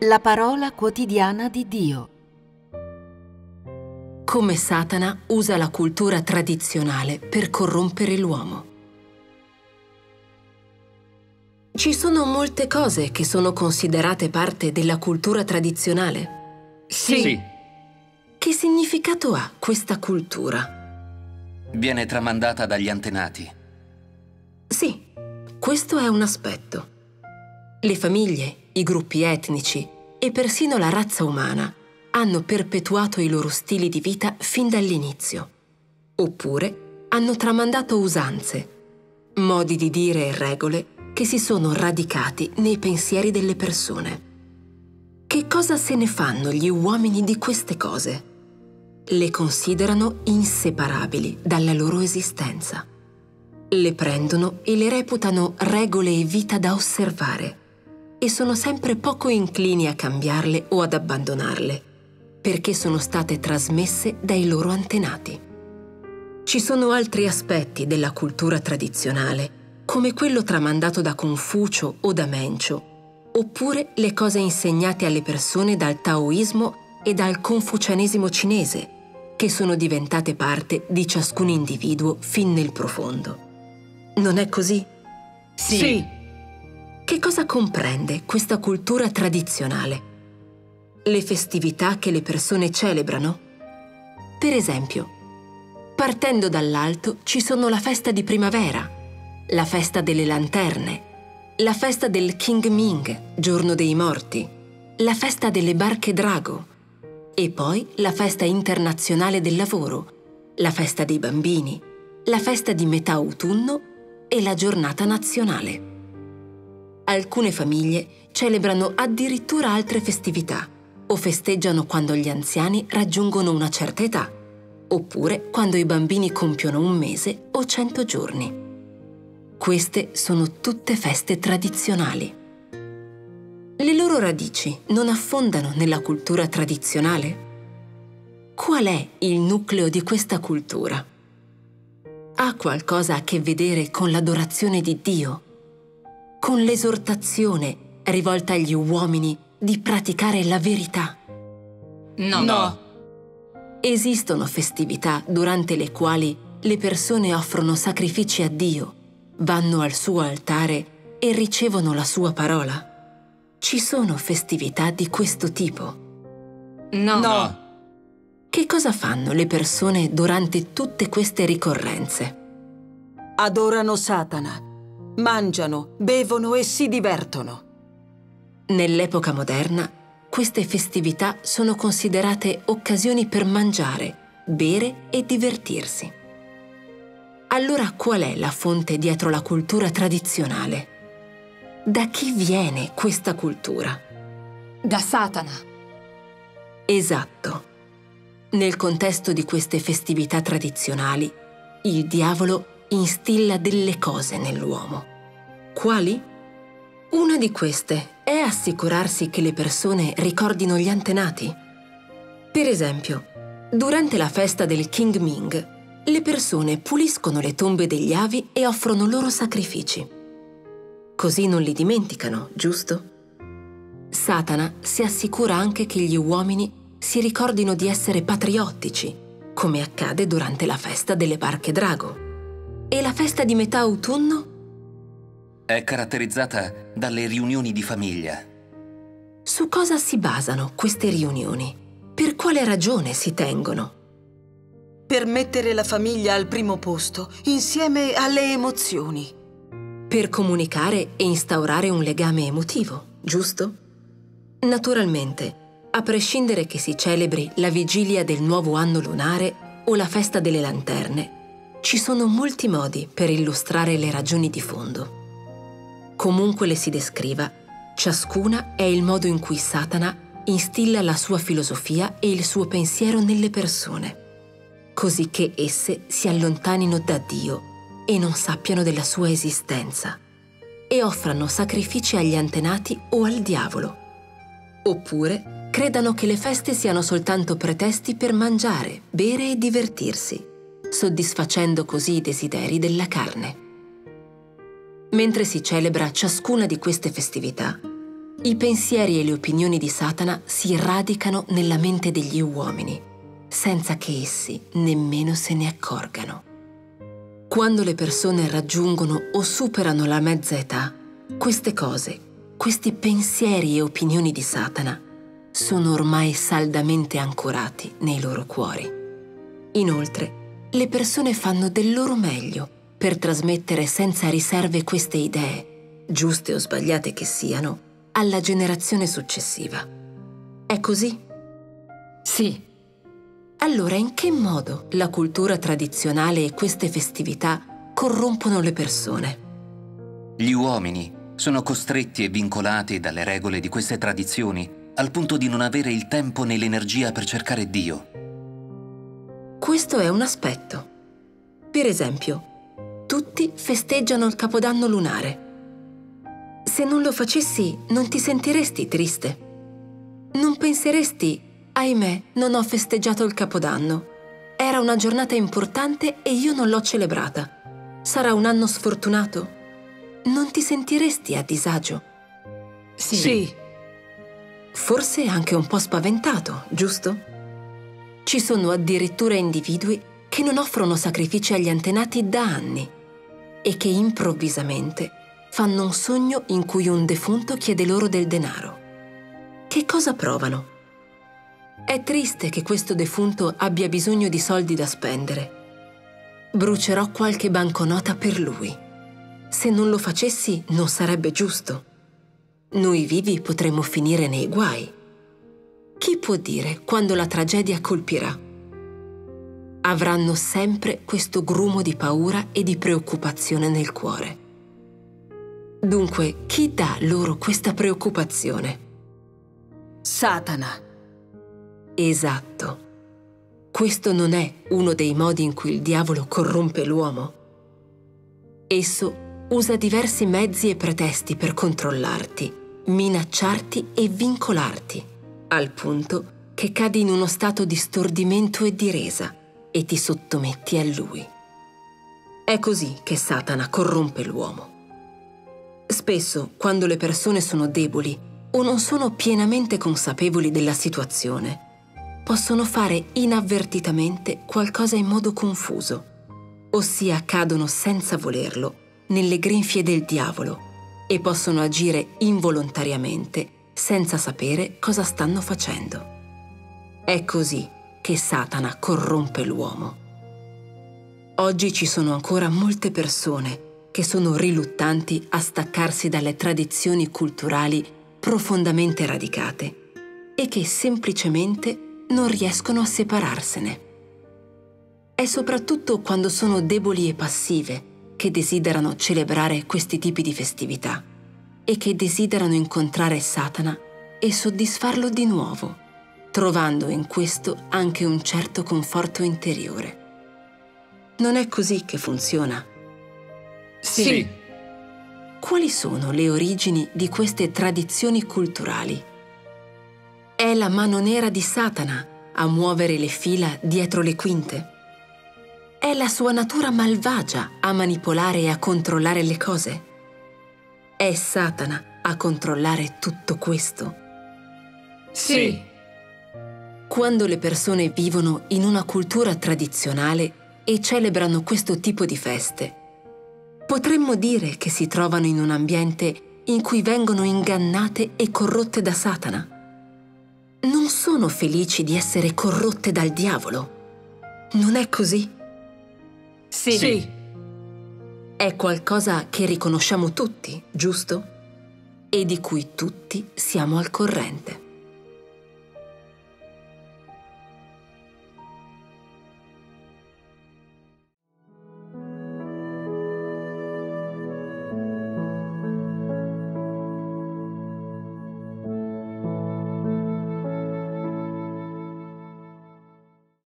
La parola quotidiana di Dio. Come Satana usa la cultura tradizionale per corrompere l'uomo. Ci sono molte cose che sono considerate parte della cultura tradizionale. Sì. Che significato ha questa cultura? Viene tramandata dagli antenati. Sì, questo è un aspetto. Le famiglie, i gruppi etnici e persino la razza umana hanno perpetuato i loro stili di vita fin dall'inizio. Oppure hanno tramandato usanze, modi di dire e regole che si sono radicati nei pensieri delle persone. Che cosa se ne fanno gli uomini di queste cose? Le considerano inseparabili dalla loro esistenza. Le prendono e le reputano regole e vita da osservare e sono sempre poco inclini a cambiarle o ad abbandonarle, perché sono state trasmesse dai loro antenati. Ci sono altri aspetti della cultura tradizionale, come quello tramandato da Confucio o da Mencio, oppure le cose insegnate alle persone dal taoismo e dal confucianesimo cinese, che sono diventate parte di ciascun individuo fin nel profondo. Non è così? Sì. Che cosa comprende questa cultura tradizionale? Le festività che le persone celebrano? Per esempio, partendo dall'alto ci sono la festa di primavera, la festa delle lanterne, la festa del Qingming, giorno dei morti, la festa delle barche drago e poi la festa internazionale del lavoro, la festa dei bambini, la festa di metà autunno e la giornata nazionale. Alcune famiglie celebrano addirittura altre festività o festeggiano quando gli anziani raggiungono una certa età, oppure quando i bambini compiono 1 mese o 100 giorni. Queste sono tutte feste tradizionali. Le loro radici non affondano nella cultura tradizionale? Qual è il nucleo di questa cultura? Ha qualcosa a che vedere con l'adorazione di Dio? Con l'esortazione rivolta agli uomini di praticare la verità? No. Esistono festività durante le quali le persone offrono sacrifici a Dio, vanno al suo altare e ricevono la sua parola? Ci sono festività di questo tipo? No. Che cosa fanno le persone durante tutte queste ricorrenze? Adorano Satana, mangiano, bevono e si divertono. Nell'epoca moderna, queste festività sono considerate occasioni per mangiare, bere e divertirsi. Allora qual è la fonte dietro la cultura tradizionale? Da chi viene questa cultura? Da Satana. Esatto. Nel contesto di queste festività tradizionali, il diavolo instilla delle cose nell'uomo. Quali? Una di queste è assicurarsi che le persone ricordino gli antenati. Per esempio, durante la festa del Qingming, le persone puliscono le tombe degli avi e offrono loro sacrifici. Così non li dimenticano, giusto? Satana si assicura anche che gli uomini si ricordino di essere patriottici, come accade durante la festa delle barche drago. E la festa di metà autunno? È caratterizzata dalle riunioni di famiglia. Su cosa si basano queste riunioni? Per quale ragione si tengono? Per mettere la famiglia al primo posto, insieme alle emozioni. Per comunicare e instaurare un legame emotivo, giusto? Naturalmente, a prescindere che si celebri la vigilia del nuovo anno lunare o la festa delle lanterne, ci sono molti modi per illustrare le ragioni di fondo. Comunque le si descriva, ciascuna è il modo in cui Satana instilla la sua filosofia e il suo pensiero nelle persone, così che esse si allontanino da Dio e non sappiano della sua esistenza, e offrano sacrifici agli antenati o al diavolo. Oppure credano che le feste siano soltanto pretesti per mangiare, bere e divertirsi, soddisfacendo così i desideri della carne. Mentre si celebra ciascuna di queste festività, I pensieri e le opinioni di Satana si radicano nella mente degli uomini, senza che essi nemmeno se ne accorgano. Quando le persone raggiungono o superano la mezza età, queste cose, questi pensieri e opinioni di Satana, sono ormai saldamente ancorati nei loro cuori. Inoltre, le persone fanno del loro meglio per trasmettere senza riserve queste idee, giuste o sbagliate che siano, alla generazione successiva. È così? Sì. Allora, in che modo la cultura tradizionale e queste festività corrompono le persone? Gli uomini sono costretti e vincolati dalle regole di queste tradizioni al punto di non avere il tempo né l'energia per cercare Dio. Questo è un aspetto. Per esempio, tutti festeggiano il Capodanno lunare. Se non lo facessi, non ti sentiresti triste. Non penseresti, ahimè, non ho festeggiato il Capodanno. Era una giornata importante e io non l'ho celebrata. Sarà un anno sfortunato? Non ti sentiresti a disagio? Sì. Forse anche un po' spaventato, giusto? Ci sono addirittura individui che non offrono sacrifici agli antenati da anni e che improvvisamente fanno un sogno in cui un defunto chiede loro del denaro. Che cosa provano? È triste che questo defunto abbia bisogno di soldi da spendere. Brucerò qualche banconota per lui. Se non lo facessi, non sarebbe giusto. Noi vivi potremmo finire nei guai. Chi può dire quando la tragedia colpirà? Avranno sempre questo grumo di paura e di preoccupazione nel cuore. Dunque, chi dà loro questa preoccupazione? Satana. Esatto. Questo non è uno dei modi in cui il diavolo corrompe l'uomo. Esso usa diversi mezzi e pretesti per controllarti, minacciarti e vincolarti, al punto che cadi in uno stato di stordimento e di resa e ti sottometti a lui. È così che Satana corrompe l'uomo. Spesso, quando le persone sono deboli o non sono pienamente consapevoli della situazione, possono fare inavvertitamente qualcosa in modo confuso, ossia cadono senza volerlo nelle grinfie del diavolo e possono agire involontariamente senza sapere cosa stanno facendo. È così che Satana corrompe l'uomo. Oggi ci sono ancora molte persone che sono riluttanti a staccarsi dalle tradizioni culturali profondamente radicate e che semplicemente non riescono a separarsene. È soprattutto quando sono deboli e passive che desiderano celebrare questi tipi di festività e che desiderano incontrare Satana e soddisfarlo di nuovo, trovando in questo anche un certo conforto interiore. Non è così che funziona. Sì. Quali sono le origini di queste tradizioni culturali? È la mano nera di Satana a muovere le fila dietro le quinte? È la sua natura malvagia a manipolare e a controllare le cose? È Satana a controllare tutto questo? Sì. Quando le persone vivono in una cultura tradizionale e celebrano questo tipo di feste, potremmo dire che si trovano in un ambiente in cui vengono ingannate e corrotte da Satana. Non sono felici di essere corrotte dal diavolo. Non è così? Sì. È qualcosa che riconosciamo tutti, giusto? E di cui tutti siamo al corrente.